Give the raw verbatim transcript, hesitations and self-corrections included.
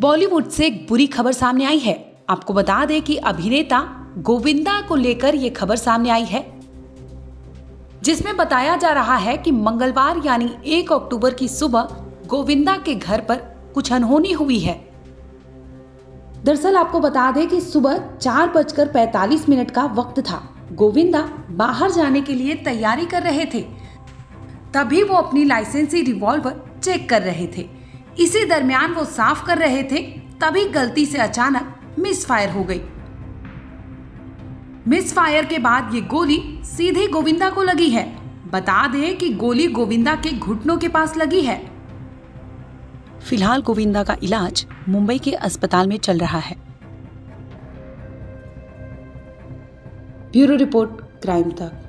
बॉलीवुड से एक बुरी खबर सामने आई है। आपको बता दें कि अभिनेता गोविंदा को लेकर यह खबर सामने आई है, जिसमें बताया जा रहा है कि मंगलवार यानी एक अक्टूबर की सुबह गोविंदा के घर पर कुछ अनहोनी हुई है। दरअसल आपको बता दें कि सुबह चार बजकर पैंतालीस मिनट का वक्त था। गोविंदा बाहर जाने के लिए तैयारी कर रहे थे, तभी वो अपनी लाइसेंसी रिवॉल्वर चेक कर रहे थे। इसी दरमियान वो साफ कर रहे थे, तभी गलती से अचानक मिस फायर हो गई। मिस फायर के बाद ये गोली सीधे गोविंदा को लगी है। बता दें कि गोली गोविंदा के घुटनों के पास लगी है। फिलहाल गोविंदा का इलाज मुंबई के अस्पताल में चल रहा है। ब्यूरो रिपोर्ट, क्राइम तक।